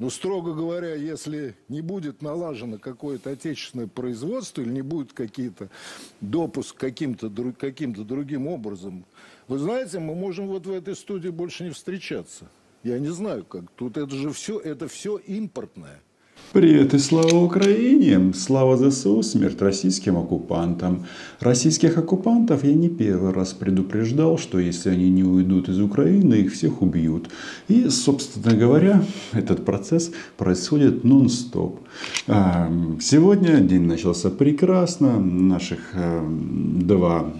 Но, строго говоря, если не будет налажено какое-то отечественное производство или не будет какие-то допуск каким-то другим образом, вы знаете, мы можем вот в этой студии больше не встречаться. Я не знаю, как. Тут это все импортное. Привет и слава Украине! Слава ЗСУ, смерть российским оккупантам. Российских оккупантов я не первый раз предупреждал, что если они не уйдут из Украины, их всех убьют. И, собственно говоря, этот процесс происходит нон-стоп. Сегодня день начался прекрасно. Наших два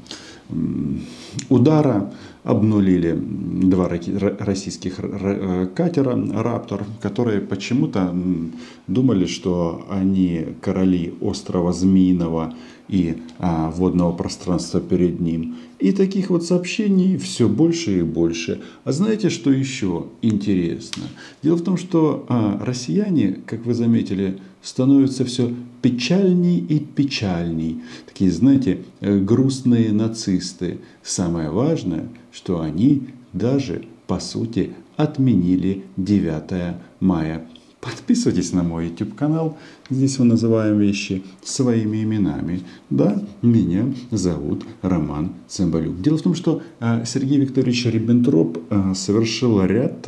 удара обнулили два российских катера «Раптор», которые почему-то думали, что они короли острова Змеиного и водного пространства перед ним. И таких вот сообщений все больше и больше. А знаете, что еще интересно? Дело в том, что россияне, как вы заметили, становятся все печальней и печальней. Такие, знаете, грустные нацисты. Самое важное, что они даже, по сути, отменили 9 мая. Подписывайтесь на мой YouTube канал. Здесь мы называем вещи своими именами. Да, меня зовут Роман Цымбалюк. Дело в том, что Сергей Викторович Риббентроп совершил ряд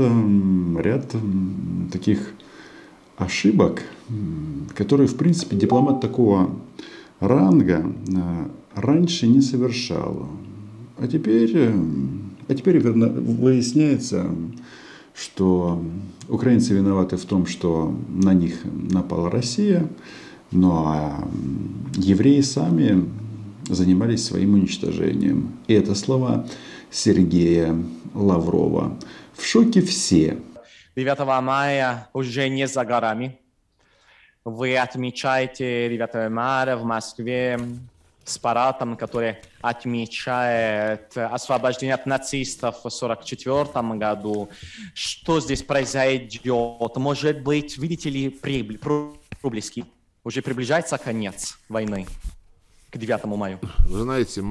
таких ошибок, которые, в принципе, дипломат такого ранга раньше не совершал. А теперь выясняется, что украинцы виноваты в том, что на них напала Россия, но евреи сами занимались своим уничтожением. И это слова Сергея Лаврова. В шоке все. 9 мая уже не за горами. Вы отмечаете 9 мая в Москве с парадом, который отмечает освобождение от нацистов в 1944 году. Что здесь произойдет? Может быть, видите ли, проблески? Уже приближается конец войны к 9 мая. Вы знаете,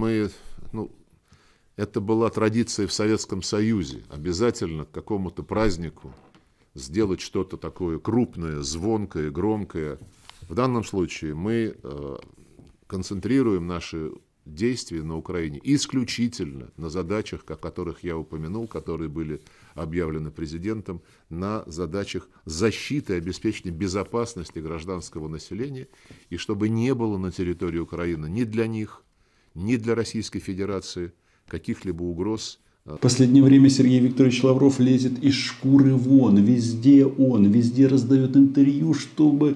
это была традиция в Советском Союзе. Обязательно к какому-то празднику сделать что-то такое крупное, звонкое, громкое. В данном случае мы концентрируем наши действия на Украине исключительно на задачах, о которых я упомянул, которые были объявлены президентом, на задачах защиты и обеспечения безопасности гражданского населения, и чтобы не было на территории Украины ни для них, ни для Российской Федерации каких-либо угроз. В последнее время Сергей Викторович Лавров лезет из шкуры вон, везде раздает интервью, чтобы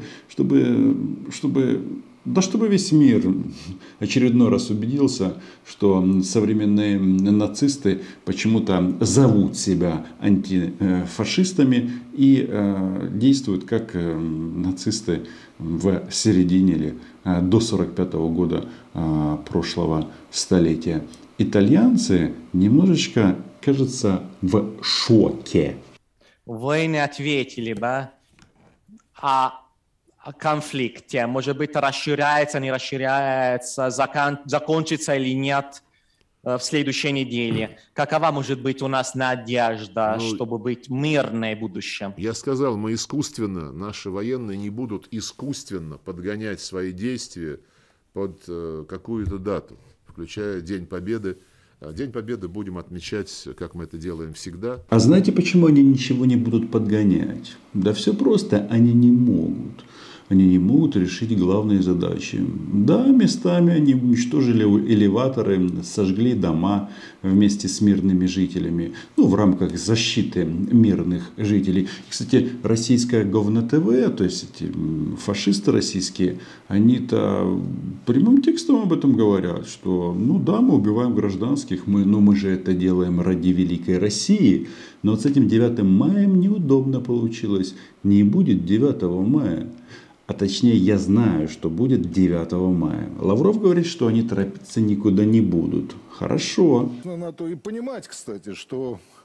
весь мир очередной раз убедился, что современные нацисты почему-то зовут себя антифашистами и действуют как нацисты в середине или до 1945 года прошлого столетия. Итальянцы немножечко, кажется, в шоке. Вы не ответили, да? О конфликте. Может быть, расширяется, не расширяется, закончится или нет в следующей неделе. Какова может быть у нас надежда, чтобы быть мирное будущее? Я сказал, наши военные не будут искусственно подгонять свои действия под какую-то дату, включая День Победы. День Победы будем отмечать, как мы это делаем всегда. А знаете, почему они ничего не будут подгонять? Да все просто, они не могут. Они не могут решить главные задачи. Да, местами они уничтожили элеваторы, сожгли дома вместе с мирными жителями. В рамках защиты мирных жителей. Кстати, российское говно-ТВ, то есть эти фашисты российские, они-то прямым текстом об этом говорят, что да, мы убиваем гражданских, но мы же это делаем ради великой России. Но вот с этим 9 мая неудобно получилось. Не будет 9 мая. А точнее, я знаю, что будет 9 мая. Лавров говорит, что они торопиться никуда не будут. Хорошо. Надо и понимать, кстати, что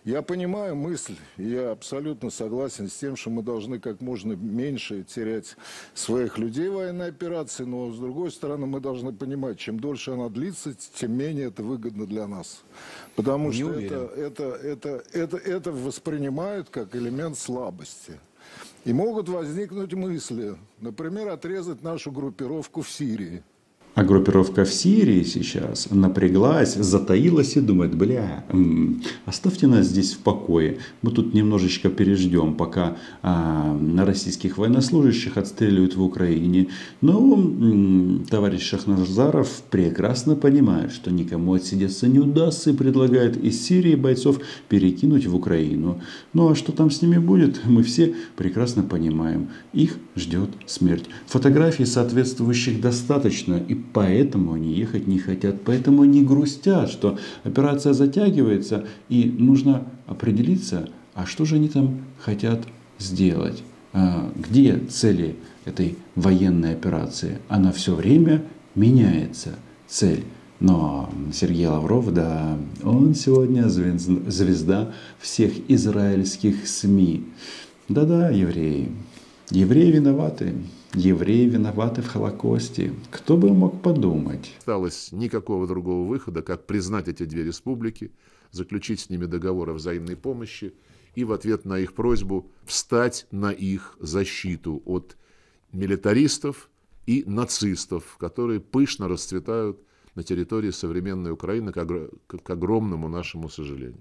Я понимаю мысль, и я абсолютно согласен с тем, что мы должны как можно меньше терять своих людей в военной операции, но с другой стороны мы должны понимать, чем дольше она длится, тем менее это выгодно для нас. Потому что это воспринимают как элемент слабости. И могут возникнуть мысли, например, отрезать нашу группировку в Сирии. А группировка в Сирии сейчас напряглась, затаилась и думает, оставьте нас здесь в покое. Мы тут немножечко переждем, пока российских военнослужащих отстреливают в Украине. Но товарищ Шахназаров прекрасно понимает, что никому отсидеться не удастся и предлагает из Сирии бойцов перекинуть в Украину. Ну а что там с ними будет, мы все прекрасно понимаем. Их ждет смерть. Фотографий соответствующих достаточно, и поэтому они ехать не хотят, поэтому они грустят, что операция затягивается, и нужно определиться, а что же они там хотят сделать, где цели этой военной операции. Она все время меняется, цель. Но Сергей Лавров, да, он сегодня звезда всех израильских СМИ. Да-да, евреи. Евреи виноваты. Евреи виноваты в Холокосте. Кто бы мог подумать? Осталось никакого другого выхода, как признать эти две республики, заключить с ними договор о взаимной помощи и в ответ на их просьбу встать на их защиту от милитаристов и нацистов, которые пышно расцветают на территории современной Украины, к огромному нашему сожалению.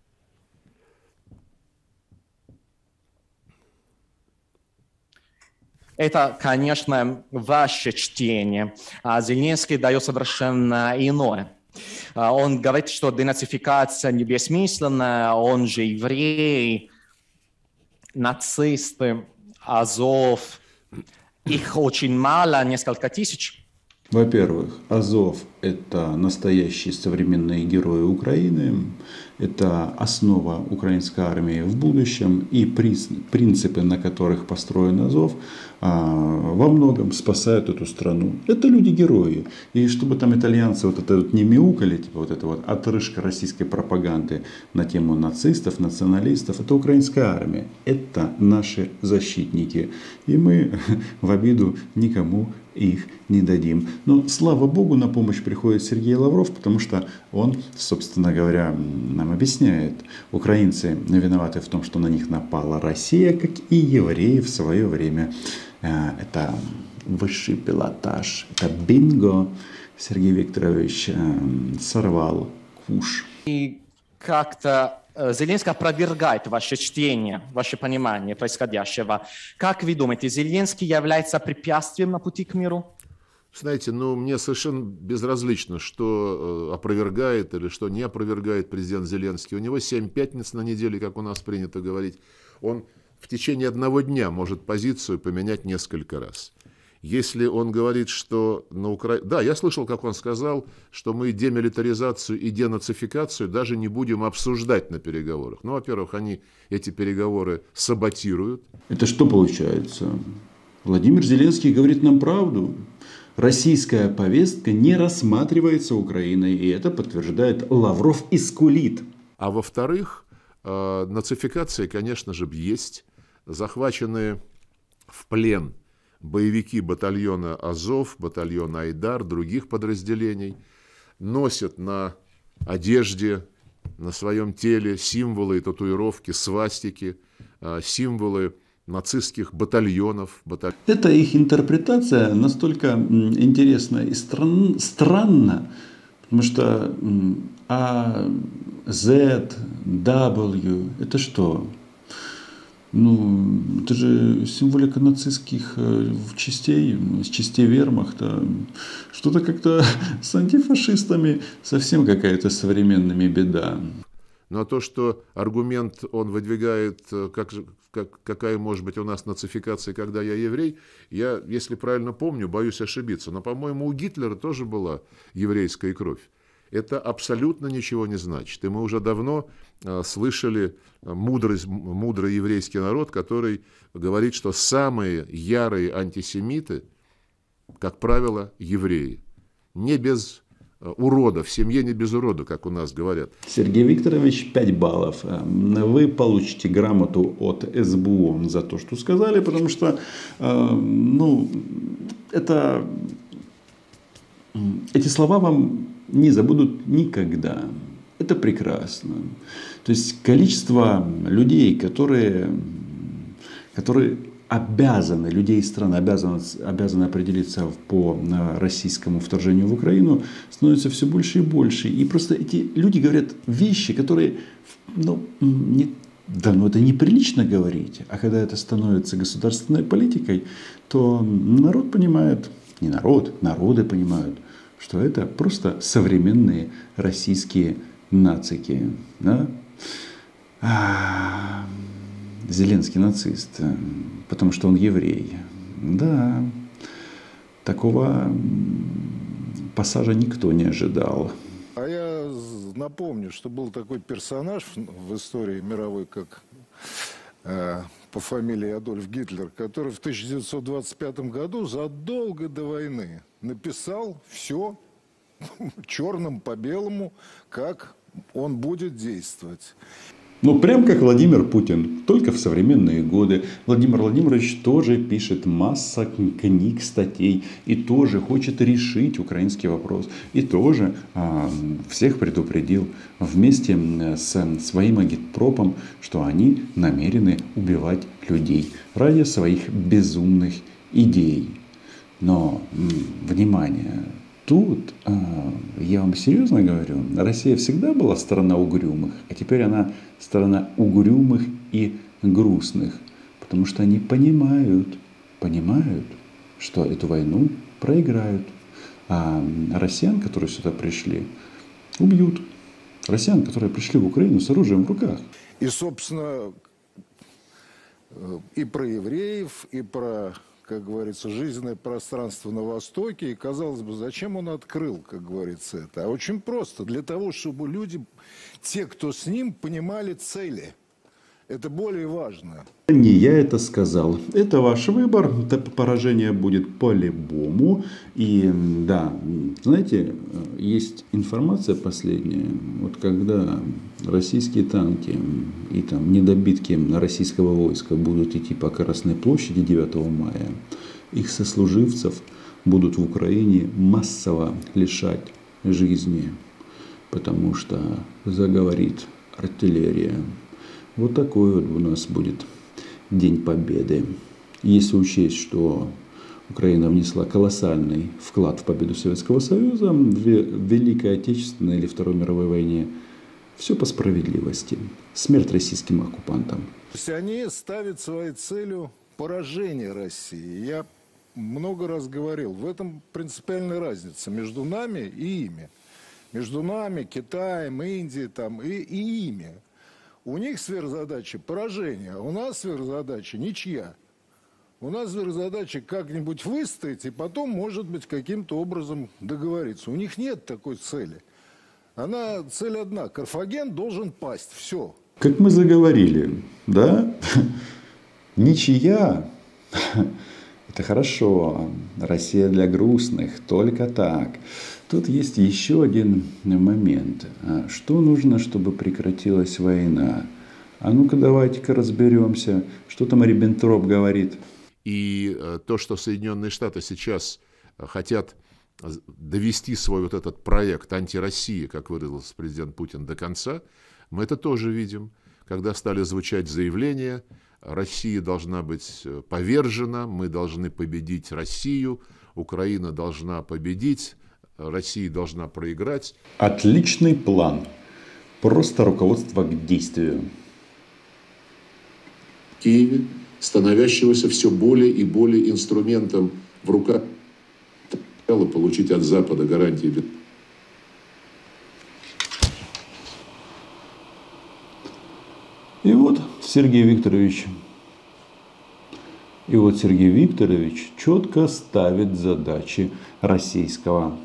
Это, конечно, ваше чтение. А Зеленский дает совершенно иное. Он говорит, что денацификация не бессмысленна, он же еврей, нацисты, Азов. Их очень мало, несколько тысяч. Во-первых, Азов – это настоящие современные герои Украины, это основа украинской армии в будущем, и принципы, на которых построен Азов, во многом спасают эту страну. Это люди-герои. И чтобы там итальянцы вот это вот не мяукали, типа вот эта вот отрыжка российской пропаганды на тему нацистов, националистов, это украинская армия. Это наши защитники. И мы в обиду никому их не дадим. Но, слава богу, на помощь приходит Сергей Лавров, потому что он, собственно говоря, нам объясняет, украинцы виноваты в том, что на них напала Россия, как и евреи в свое время. Это высший пилотаж, это бинго. Сергей Викторович сорвал куш. И как-то Зеленский опровергает ваше чтение, ваше понимание происходящего. Как вы думаете, Зеленский является препятствием на пути к миру? Знаете, мне совершенно безразлично, что опровергает или что не опровергает президент Зеленский. У него 7 пятниц на неделе, как у нас принято говорить. Он в течение одного дня может позицию поменять несколько раз. Если он говорит, что на Украине... Да, я слышал, как он сказал, что мы демилитаризацию и денацификацию даже не будем обсуждать на переговорах. Ну, во-первых, они эти переговоры саботируют. Это что получается? Владимир Зеленский говорит нам правду. Российская повестка не рассматривается Украиной, и это подтверждает Лавров и скулит. А во-вторых, нацификация, конечно же, есть. Захваченные в плен боевики батальона Азов, батальона Айдар, других подразделений носят на одежде, на своем теле символы и татуировки, свастики, символы нацистских батальонов. Это их интерпретация настолько интересна и странна, потому что А, Z, W, это что? Это же символика нацистских частей, с частей вермахта. Что-то как-то с антифашистами совсем какая-то современными беда. Но то, что аргумент он выдвигает, какая может быть у нас нацификация, когда я еврей, я, если правильно помню, боюсь ошибиться, но, по-моему, у Гитлера тоже была еврейская кровь. Это абсолютно ничего не значит. И мы уже давно слышали мудрый еврейский народ, который говорит, что самые ярые антисемиты, как правило, евреи. Не без урода, в семье не без урода, как у нас говорят. Сергей Викторович, 5 баллов. Вы получите грамоту от СБУ за то, что сказали, потому что эти слова вам не забудут никогда. Это прекрасно. То есть количество людей, которые обязаны, людей страны обязаны определиться по российскому вторжению в Украину, становится все больше и больше. И просто эти люди говорят вещи, которые, это неприлично говорить. А когда это становится государственной политикой, то народ понимает, не народ, народы понимают, что это просто современные российские нацики. Да? Зеленский нацист, потому что он еврей. Да, такого пассажа никто не ожидал. А я напомню, что был такой персонаж в истории мировой, как по фамилии Адольф Гитлер, который в 1925 году, задолго до войны, написал все черным по белому, как он будет действовать. Прям как Владимир Путин, только в современные годы. Владимир Владимирович тоже пишет масса книг, статей. И тоже хочет решить украинский вопрос. И тоже всех предупредил вместе с своим агитпропом, что они намерены убивать людей ради своих безумных идей. Но, внимание! Тут, я вам серьезно говорю, Россия всегда была страна угрюмых, а теперь она страна угрюмых и грустных. Потому что они понимают, что эту войну проиграют. А россиян, которые сюда пришли, убьют. Россиян, которые пришли в Украину с оружием в руках. И, собственно, и про евреев, и про, как говорится, жизненное пространство на Востоке. И, казалось бы, зачем он открыл, как говорится, это? А очень просто. Для того, чтобы люди, те, кто с ним, понимали цели. Это более важно. Не я это сказал. Это ваш выбор. Поражение будет по-любому. И да, знаете, есть информация последняя. Вот когда российские танки и там недобитки российского войска будут идти по Красной площади 9 мая, их сослуживцев будут в Украине массово лишать жизни. Потому что заговорит артиллерия. Вот такой вот у нас будет День Победы. Если учесть, что Украина внесла колоссальный вклад в победу Советского Союза в Великой Отечественной или Второй мировой войне, все по справедливости. Смерть российским оккупантам. То есть они ставят своей целью поражение России. Я много раз говорил, в этом принципиальная разница между нами и ими. Между нами, Китаем, Индией и ими. У них сверхзадача поражение, а у нас сверхзадача ничья. У нас сверхзадача как-нибудь выстоять и потом, может быть, каким-то образом договориться. У них нет такой цели. Цель одна. Карфаген должен пасть. Все. Как мы заговорили, да? Ничья. Это хорошо. Россия для грустных. Только так. Тут есть еще один момент. Что нужно, чтобы прекратилась война? А ну-ка давайте-ка разберемся. Что там Риббентроп говорит? И то, что Соединенные Штаты сейчас хотят довести свой вот этот проект антироссии, как выразился президент Путин, до конца, мы это тоже видим. Когда стали звучать заявления, Россия должна быть повержена, мы должны победить Россию, Украина должна победить, Россия должна проиграть. Отличный план. Просто руководство к действию. В Киеве, становящегося все более и более инструментом в руках, получить от Запада гарантии. И вот Сергей Викторович четко ставит задачи российского.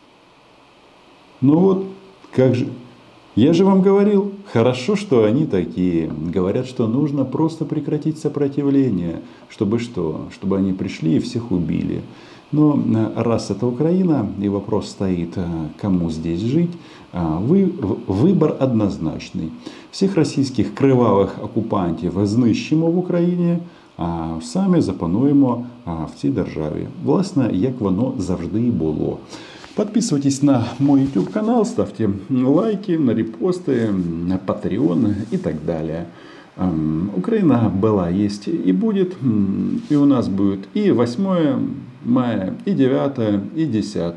Ну вот, как же. Я же вам говорил, хорошо, что они такие. Говорят, что нужно просто прекратить сопротивление. Чтобы что? Чтобы они пришли и всех убили. Но раз это Украина, и вопрос стоит, кому здесь жить, выбор однозначний. Всіх російських кривавих окупантів знищимо в Україні, а самі запануємо в цій державі. Власне, як воно завжди і було. Подписывайтесь на мой YouTube канал, ставьте лайки, на репосты, на Patreon и так далее. Украина была, есть и будет. И у нас будет и 8 мая, и 9, и 10.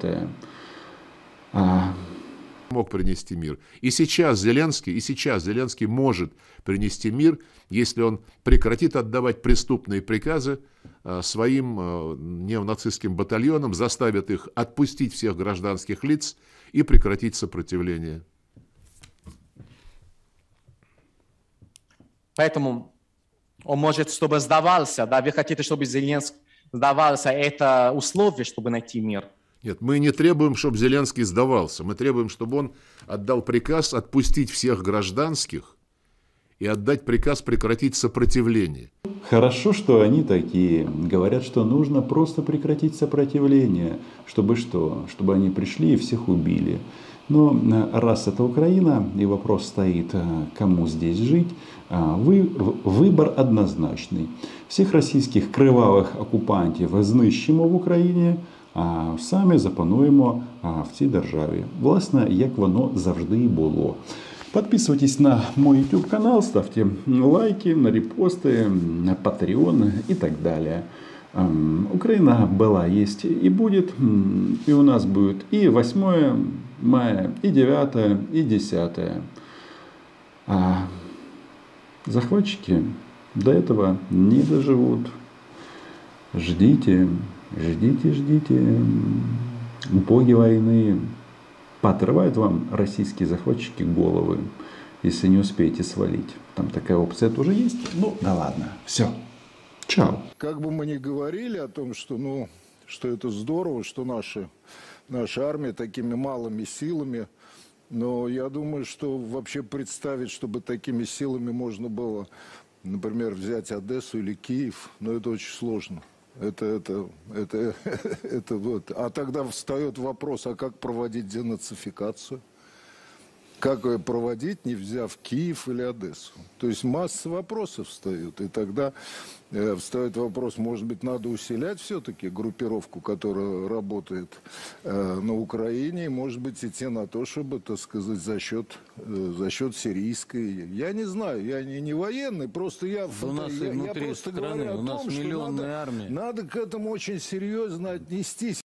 Мог принести мир. И сейчас Зеленский может принести мир, если он прекратит отдавать преступные приказы своим неонацистским батальонам, заставит их отпустить всех гражданских лиц и прекратить сопротивление. Поэтому он может, чтобы сдавался, да, вы хотите, чтобы Зеленский сдавался, это условие, чтобы найти мир. Нет, мы не требуем, чтобы Зеленский сдавался. Мы требуем, чтобы он отдал приказ отпустить всех гражданских и отдать приказ прекратить сопротивление. Хорошо, что они такие. Говорят, что нужно просто прекратить сопротивление. Чтобы что? Чтобы они пришли и всех убили. Но раз это Украина, и вопрос стоит, кому здесь жить, выбор однозначний. Всіх російських кривавих окупантів знищимо в Україні, а самі запануємо в цій державі. Власне, як воно завжди і було. Подписывайтесь на мой YouTube канал, ставьте лайки, на репосты, на Patreon и так далее. Украина была, есть и будет. И у нас будет и 8 мая, и 9, и 10. А захватчики до этого не доживут. Ждите, ждите, ждите. Боги войны поотрывают вам российские захватчики головы, если не успеете свалить. Там такая опция тоже есть. Ну, да ладно. Все. Чао. Как бы мы ни говорили о том, что, что это здорово, что наша армия такими малыми силами, но я думаю, что вообще представить, чтобы такими силами можно было, например, взять Одессу или Киев, это очень сложно. Это вот. А тогда встает вопрос, а как проводить денацификацию? Как ее проводить, не взяв Киев или Одессу? То есть масса вопросов встает. И тогда встает вопрос, может быть, надо усилять все-таки группировку, которая работает на Украине, и, может быть, идти на то, чтобы, так сказать, за счет сирийской. Я не знаю, я не военный, просто я просто говорю о том, что у нас миллионная армия. надо к этому очень серьезно отнестись.